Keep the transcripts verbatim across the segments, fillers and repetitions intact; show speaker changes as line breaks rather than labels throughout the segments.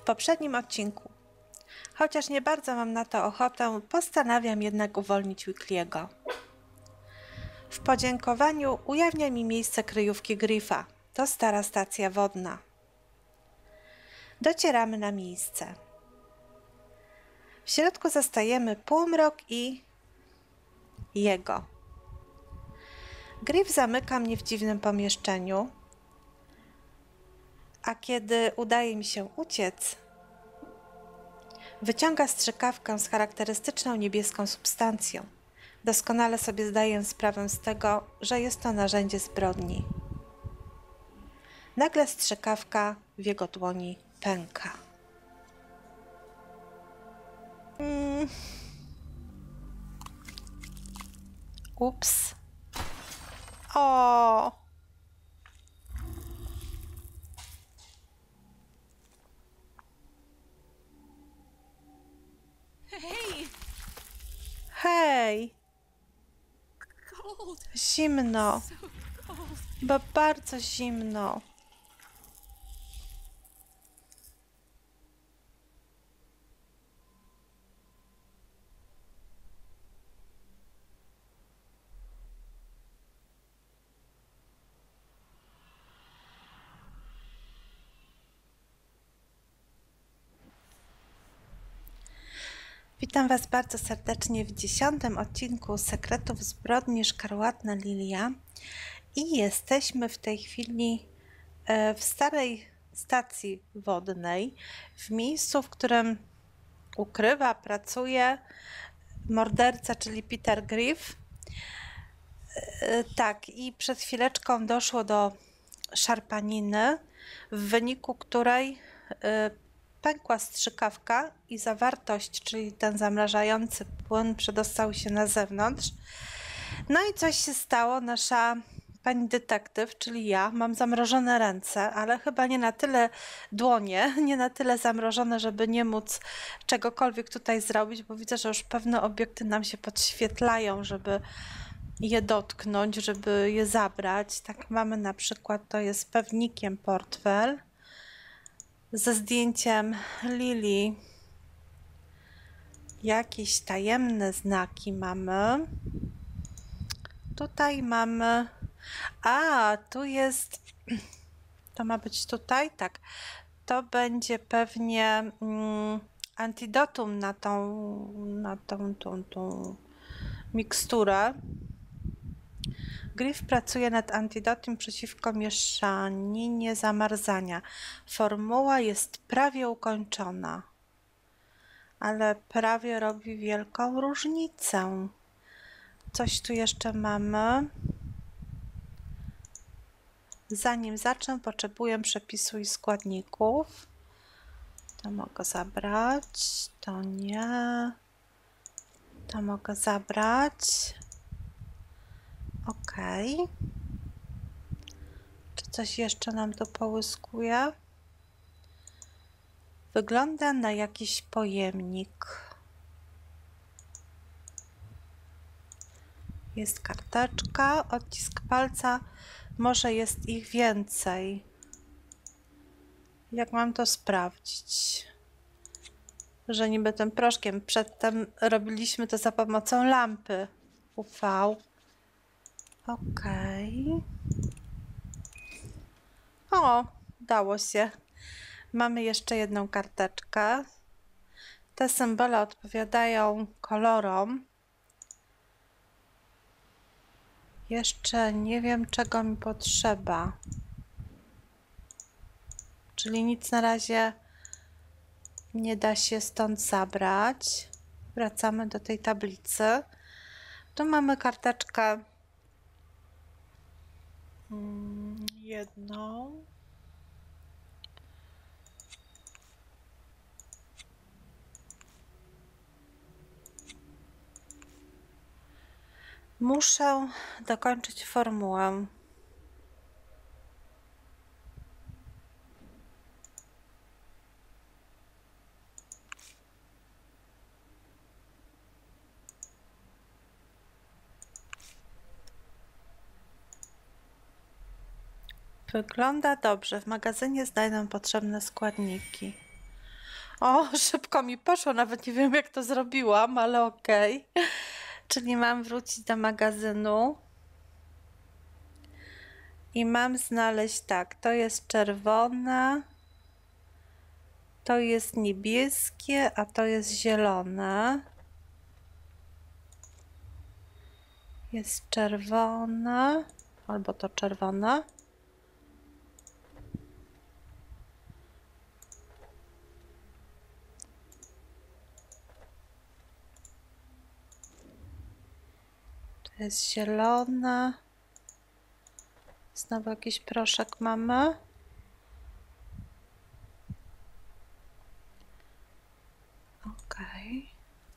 poprzednim odcinku. Chociaż nie bardzo mam na to ochotę, postanawiam jednak uwolnić Weekly'ego. W podziękowaniu ujawnia mi miejsce kryjówki Griffa. To stara stacja wodna. Docieramy na miejsce. W środku zastajemy półmrok i jego. Griff zamyka mnie w dziwnym pomieszczeniu, a kiedy udaje mi się uciec, wyciąga strzykawkę z charakterystyczną niebieską substancją. Doskonale sobie zdaję sprawę z tego, że jest to narzędzie zbrodni. Nagle strzykawka w jego dłoni pęka. Mm. Ups. O.
Hej!
Hej.
Cold.
Zimno.
So cold.
Bo bardzo zimno. Witam Was bardzo serdecznie w dziesiątym odcinku Sekretów Zbrodni Szkarłatna Lilia i jesteśmy w tej chwili w starej stacji wodnej, w miejscu, w którym ukrywa, pracuje morderca, czyli Peter Griff. Tak, i przed chwileczką doszło do szarpaniny, w wyniku której pękła strzykawka i zawartość, czyli ten zamrażający płyn, przedostał się na zewnątrz. No i coś się stało. Nasza pani detektyw, czyli ja, mam zamrożone ręce, ale chyba nie na tyle dłonie, nie na tyle zamrożone, żeby nie móc czegokolwiek tutaj zrobić, bo widzę, że już pewne obiekty nam się podświetlają, żeby je dotknąć, żeby je zabrać. Tak mamy na przykład, to jest pewnikiem portfel ze zdjęciem Lili. Jakieś tajemne znaki mamy. Tutaj mamy... A, tu jest... To ma być tutaj? Tak. To będzie pewnie mm, antidotum na tą, na tą, tą, tą miksturę. Griff pracuje nad antidotum przeciwko mieszaninie zamarzania. Formuła jest prawie ukończona, ale prawie robi wielką różnicę. Coś tu jeszcze mamy. Zanim zacznę, potrzebuję przepisu i składników. To mogę zabrać, to nie. To mogę zabrać. Ok. Czy coś jeszcze nam tu połyskuje? Wygląda na jakiś pojemnik. Jest karteczka, odcisk palca. Może jest ich więcej. Jak mam to sprawdzić? Że niby tym proszkiem. Przedtem robiliśmy to za pomocą lampy U V. Okej. O, dało się. Mamy jeszcze jedną karteczkę. Te symbole odpowiadają kolorom. Jeszcze nie wiem, czego mi potrzeba. Czyli nic na razie nie da się stąd zabrać. Wracamy do tej tablicy. Tu mamy karteczkę jedną. Muszę dokończyć formułę. Wygląda dobrze. W magazynie znajdę potrzebne składniki. O, szybko mi poszło, nawet nie wiem jak to zrobiłam, ale okej. Czyli mam wrócić do magazynu i mam znaleźć tak, to jest czerwone, to jest niebieskie, a to jest zielone. Jest czerwone, albo to czerwone. To jest zielone. Znowu jakiś proszek mamy. Okej.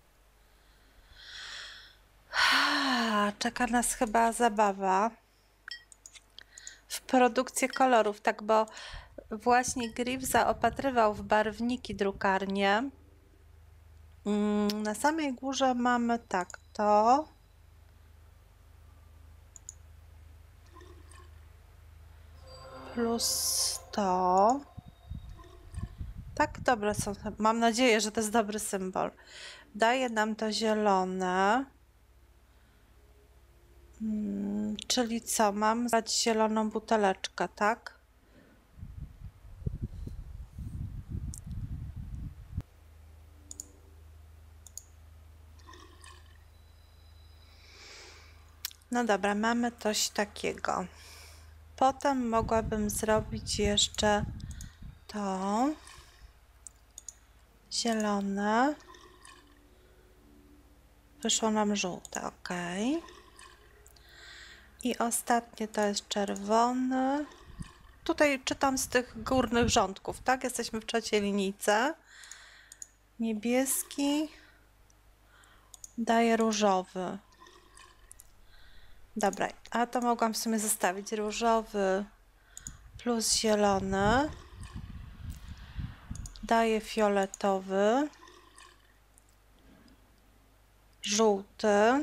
Okay. Czeka nas chyba zabawa w produkcję kolorów, tak, bo właśnie Griff zaopatrywał w barwniki drukarnię. Na samej górze mamy tak, to plus to. Tak, dobre są. Mam nadzieję, że to jest dobry symbol. Daje nam to zielone. Hmm, czyli co? Mam dać zieloną buteleczkę, tak? No dobra, mamy coś takiego. Potem mogłabym zrobić jeszcze to. Zielone. Wyszło nam żółte, ok. I ostatnie to jest czerwony. Tutaj czytam z tych górnych rządków, tak? Jesteśmy w trzeciej linijce. Niebieski daje różowy. Dobra, a to mogłam w sumie zostawić. Różowy plus zielony daje fioletowy. Żółty.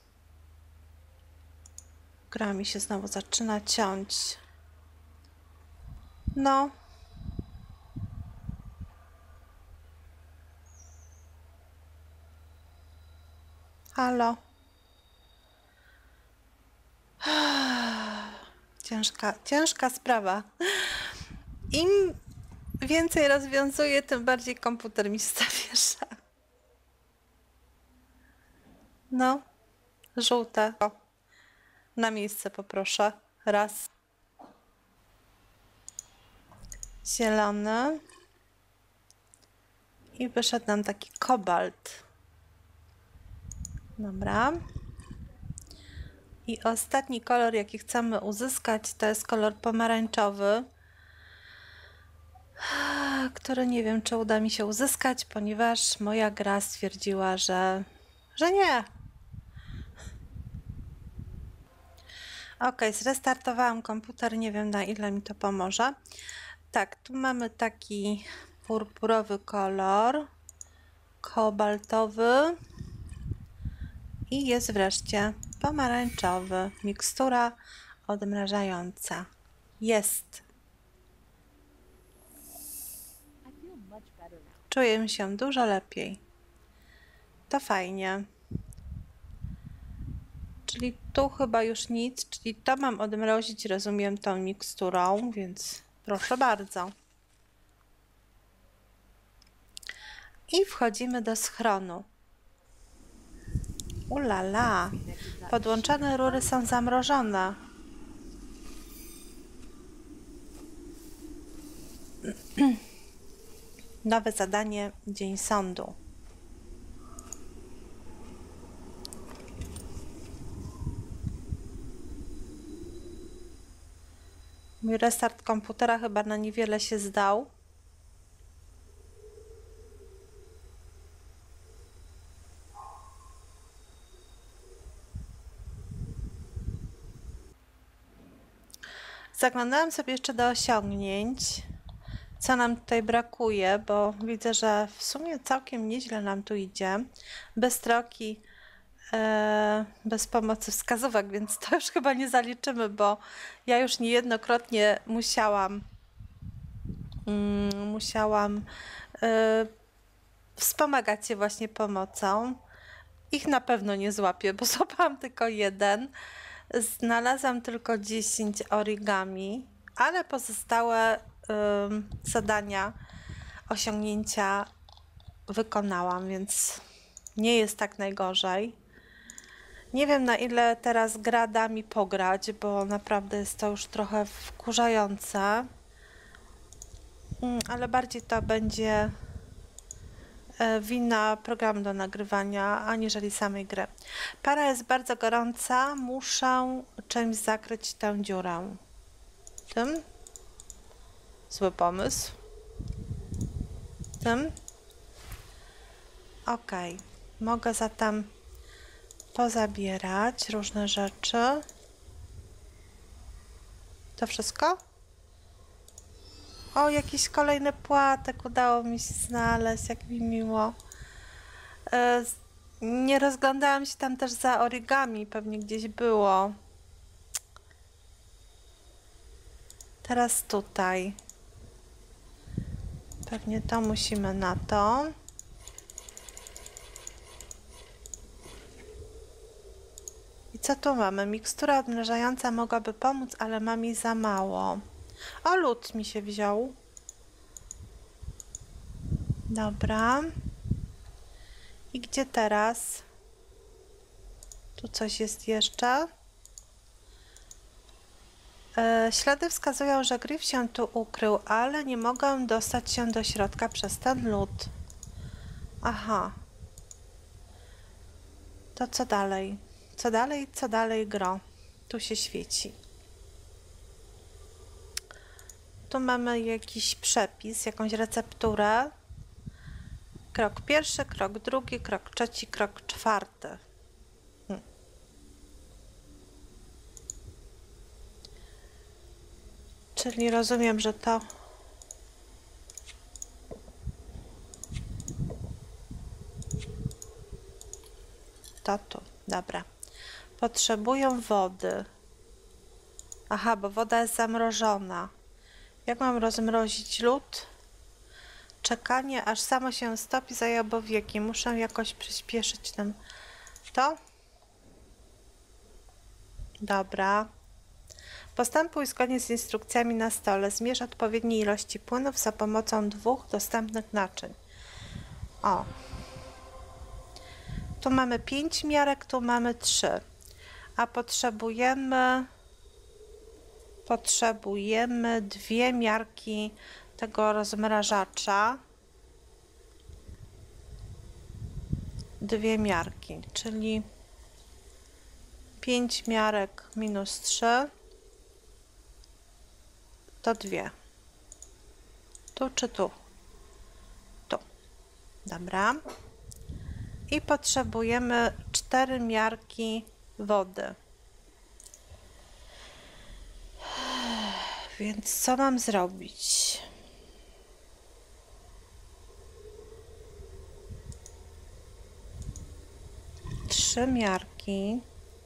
Gra mi się znowu zaczyna ciąć. No. Halo. Ciężka, ciężka sprawa. Im więcej rozwiązuję, tym bardziej komputer mi zawiesza. No. Żółte. O. Na miejsce poproszę. Raz. Zielony. I wyszedł nam taki kobalt. Dobra. I ostatni kolor, jaki chcemy uzyskać, to jest kolor pomarańczowy, który nie wiem, czy uda mi się uzyskać, ponieważ moja gra stwierdziła, że, że nie. Ok, zrestartowałam komputer, nie wiem, na ile mi to pomoże. Tak, tu mamy taki purpurowy kolor, kobaltowy i jest wreszcie pomarańczowy. Mikstura odmrażająca. Jest. Czuję się dużo lepiej. To fajnie. Czyli tu chyba już nic, czyli to mam odmrozić, rozumiem, tą miksturą, więc proszę bardzo. I wchodzimy do schronu. Ulala, podłączone rury są zamrożone. Nowe zadanie, dzień sądu. Mój restart komputera chyba na niewiele się zdał. Zaglądałam sobie jeszcze do osiągnięć, co nam tutaj brakuje, bo widzę, że w sumie całkiem nieźle nam tu idzie. Bez troki, e, bez pomocy wskazówek, więc to już chyba nie zaliczymy, bo ja już niejednokrotnie musiałam, mm, musiałam e, wspomagać się właśnie pomocą. Ich na pewno nie złapię, bo złapałam tylko jeden. Znalazłam tylko dziesięć origami, ale pozostałe ym, zadania, osiągnięcia wykonałam, więc nie jest tak najgorzej. Nie wiem, na ile teraz gra da mi pograć, bo naprawdę jest to już trochę wkurzające. Ale bardziej to będzie wina programu do nagrywania, aniżeli samej gry. Para jest bardzo gorąca. Muszę czymś zakryć tę dziurę. Tym? Zły pomysł. Tym? Ok. Mogę zatem pozabierać różne rzeczy. To wszystko? O, jakiś kolejny płatek udało mi się znaleźć, jak mi miło. Nie rozglądałam się tam też za origami, pewnie gdzieś było. Teraz tutaj. Pewnie to musimy na to. I co tu mamy? Mikstura odmrażająca mogłaby pomóc, ale mam jej za mało. O, lód mi się wziął. Dobra. I gdzie teraz? Tu coś jest jeszcze. E, ślady wskazują, że Griff się tu ukrył, ale nie mogę dostać się do środka przez ten lód. Aha. To co dalej? Co dalej, co dalej, gro? Tu się świeci. Tu mamy jakiś przepis, jakąś recepturę. Krok pierwszy, krok drugi, krok trzeci, krok czwarty. Hmm. Czyli rozumiem, że to... To tu, dobra. Potrzebują wody. Aha, bo woda jest zamrożona. Jak mam rozmrozić lód? Czekanie, aż samo się stopi, zajęło wieki. Muszę jakoś przyspieszyć ten... To? Dobra. Postępuj zgodnie z instrukcjami na stole. Zmierz odpowiednie ilości płynów za pomocą dwóch dostępnych naczyń. O. Tu mamy pięć miarek, tu mamy trzy. A potrzebujemy... Potrzebujemy dwie miarki tego rozmrażacza. Dwie miarki, czyli pięć miarek minus trzy to dwie. Tu czy tu? Tu. Dobra. I potrzebujemy cztery miarki wody. Więc co mam zrobić? Trzy miarki.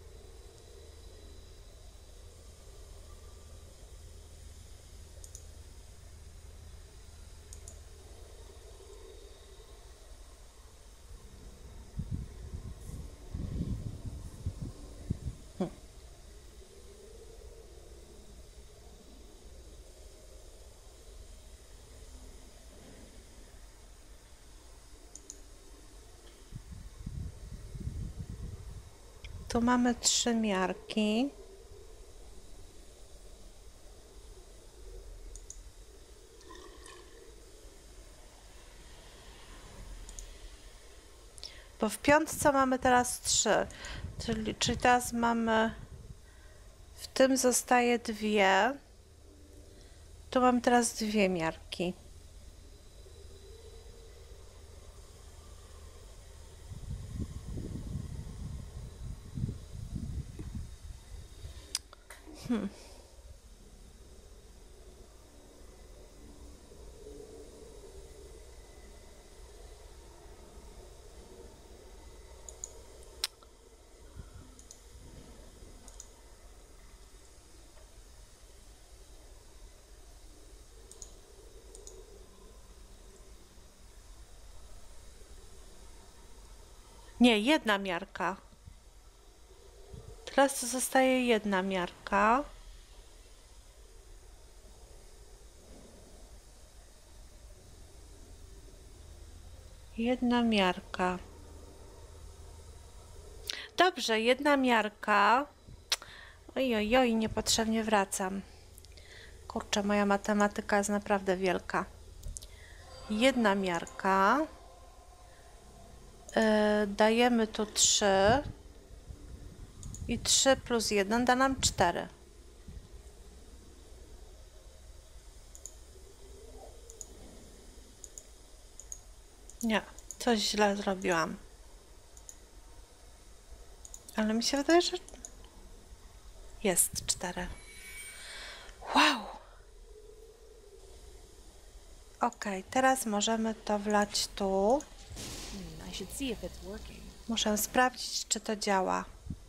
Hmm. Tu mamy trzy miarki. Bo w piątce mamy teraz trzy. Czyli, czyli teraz mamy... W tym zostaje dwie. Tu mam teraz dwie miarki. Hmm. Nie, jedna miarka. Teraz to zostaje jedna miarka. Jedna miarka. Dobrze, jedna miarka. Oj, oj, oj, niepotrzebnie wracam. Kurczę, moja matematyka jest naprawdę wielka. Jedna miarka. Yy, dajemy tu trzy. I trzy plus jeden da nam cztery. Nie, coś źle zrobiłam. Ale mi się wydaje, że jest cztery. Wow! Ok, teraz możemy to wlać tu. Muszę sprawdzić, czy to działa.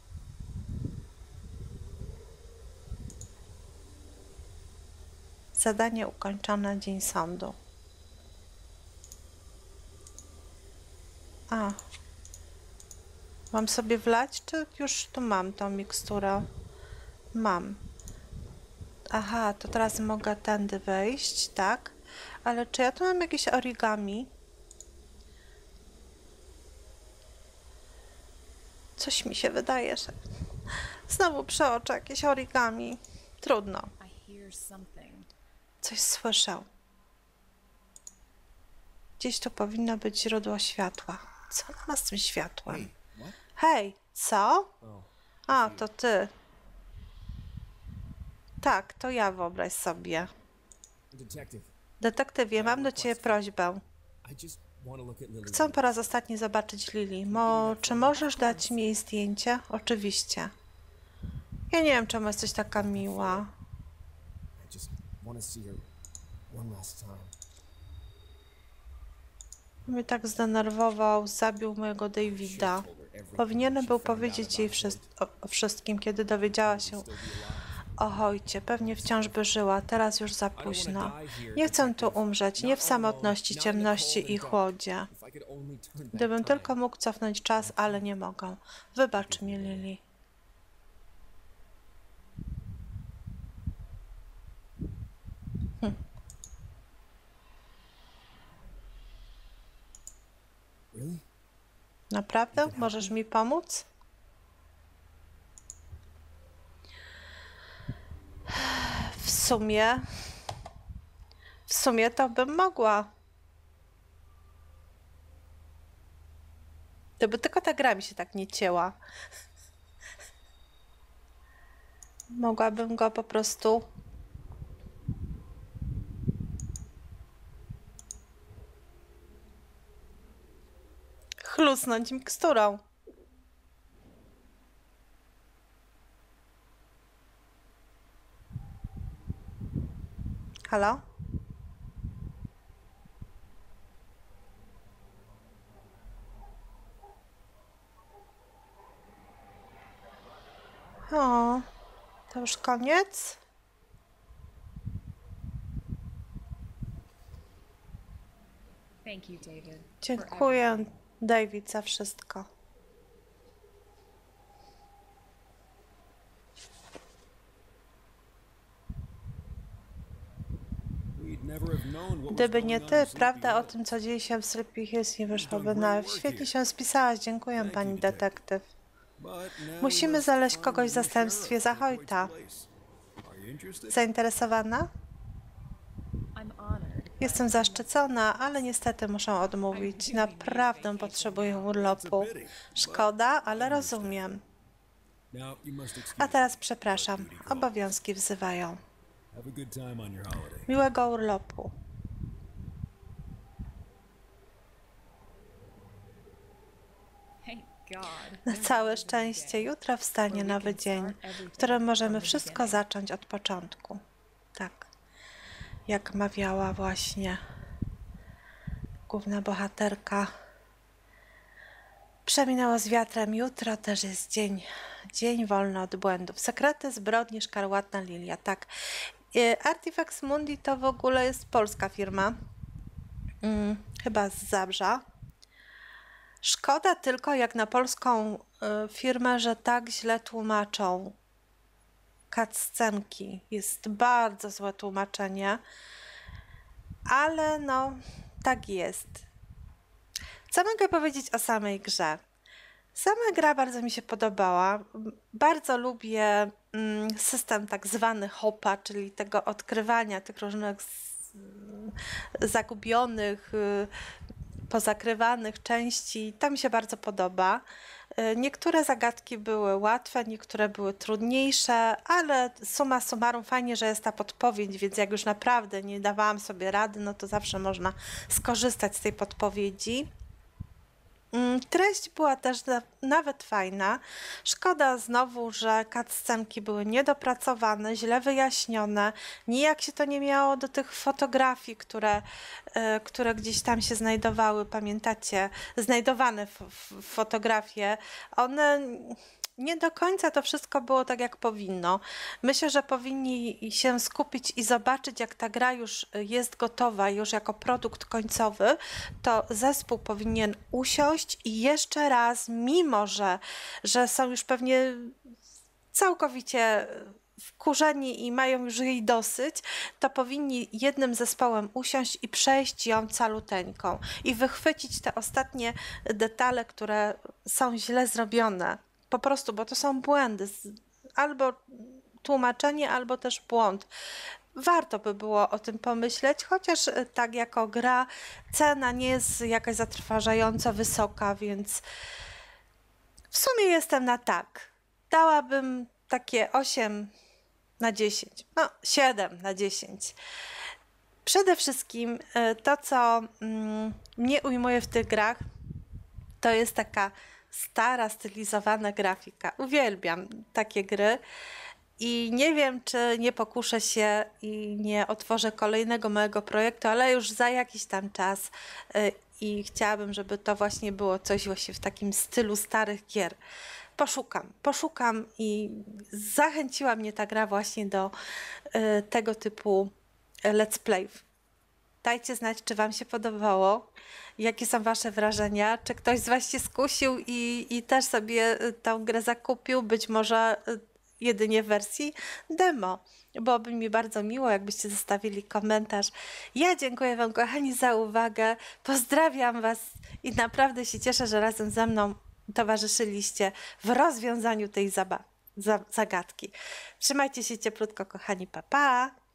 Zadanie ukończone, dzień sądu. A. Mam sobie wlać, czy już tu mam tą miksturę? Mam. Aha, to teraz mogę tędy wejść, tak? Ale czy ja tu mam jakieś origami? Coś mi się wydaje, że... Znowu przeoczę jakieś origami. Trudno. Coś słyszę. Gdzieś tu powinno być źródło światła. Co ona ma z tym światłem? Hej, co? A, to ty. Tak, to ja, wyobraź sobie. Detektywie, mam do ciebie prośbę. Chcę po raz ostatni zobaczyć Lily. Mo, czy możesz dać mi jej zdjęcie? Oczywiście. Ja nie wiem, czemu jesteś taka miła. Mnie tak zdenerwował, zabił mojego Davida. Powinienem był powiedzieć jej wszy o, o wszystkim, kiedy dowiedziała się o ojcie. Pewnie wciąż by żyła, teraz już za późno. Nie chcę tu umrzeć, nie w samotności, ciemności i chłodzie. Gdybym tylko mógł cofnąć czas, ale nie mogę. Wybacz mi, Lily. Hm. Naprawdę? Możesz mi pomóc? W sumie... W sumie to bym mogła. Gdyby tylko ta gra mi się tak nie cięła. Mogłabym go po prostu... chlusnąć miksturą. Halo? O, to już koniec? Dziękuję, David, za wszystko. Gdyby nie ty, prawda o tym, co dzieje się w Sleepy Hills, nie wyszłaby na... Świetnie się spisałaś, dziękuję, pani detektyw. Musimy znaleźć kogoś w zastępstwie za Hoyta. Zainteresowana? Jestem zaszczycona, ale niestety muszę odmówić. Naprawdę potrzebuję urlopu. Szkoda, ale rozumiem. A teraz przepraszam, obowiązki wzywają. Miłego urlopu. Na całe szczęście jutro wstanie nowy dzień, w którym możemy wszystko zacząć od początku. Tak, jak mawiała właśnie główna bohaterka. Przeminęło z wiatrem, jutro też jest dzień, dzień wolny od błędów. Sekrety zbrodni, szkarłatna lilia, tak. Artifex Mundi to w ogóle jest polska firma, hmm, chyba z Zabrza. Szkoda tylko jak na polską y, firmę, że tak źle tłumaczą cutscenki. Jest bardzo złe tłumaczenie, ale no, tak jest. Co mogę powiedzieć o samej grze? Sama gra bardzo mi się podobała. Bardzo lubię mm, system tak zwany hopa, czyli tego odkrywania tych różnych z, zagubionych, y, pozakrywanych części. To mi się bardzo podoba. Y, Niektóre zagadki były łatwe, niektóre były trudniejsze, ale summa summarum fajnie, że jest ta podpowiedź, więc jak już naprawdę nie dawałam sobie rady, no to zawsze można skorzystać z tej podpowiedzi. Mm, Treść była też na, nawet fajna. Szkoda znowu, że cutscenki były niedopracowane, źle wyjaśnione. Nijak się to nie miało do tych fotografii, które, e, które gdzieś tam się znajdowały. Pamiętacie? Znajdowane f- f- fotografie. One nie do końca to wszystko było tak, jak powinno. Myślę, że powinni się skupić i zobaczyć, jak ta gra już jest gotowa, już jako produkt końcowy, to zespół powinien usiąść i jeszcze raz, mimo że, że są już pewnie całkowicie wkurzeni i mają już jej dosyć, to powinni jednym zespołem usiąść i przejść ją caluteńką i wychwycić te ostatnie detale, które są źle zrobione. Po prostu, bo to są błędy. Z- Albo tłumaczenie, albo też błąd. Warto by było o tym pomyśleć, chociaż e, tak jako gra cena nie jest jakaś zatrważająco wysoka, więc w sumie jestem na tak. Dałabym takie osiem na dziesięć, no siedem na dziesięć. Przede wszystkim e, to, co mm, mnie ujmuje w tych grach, to jest taka stara, stylizowana grafika. Uwielbiam takie gry. I nie wiem, czy nie pokuszę się i nie otworzę kolejnego mojego projektu, ale już za jakiś tam czas. y, I chciałabym, żeby to właśnie było coś właśnie w takim stylu starych gier. Poszukam, poszukam i zachęciła mnie ta gra właśnie do y, tego typu y, let's playów. Dajcie znać, czy Wam się podobało, jakie są Wasze wrażenia, czy ktoś z Was się skusił i, i też sobie y, tę grę zakupił, być może y, jedynie w wersji demo. Byłoby mi bardzo miło, jakbyście zostawili komentarz. Ja dziękuję Wam, kochani, za uwagę. Pozdrawiam Was i naprawdę się cieszę, że razem ze mną towarzyszyliście w rozwiązaniu tej zaba- za- zagadki. Trzymajcie się cieplutko, kochani, pa pa!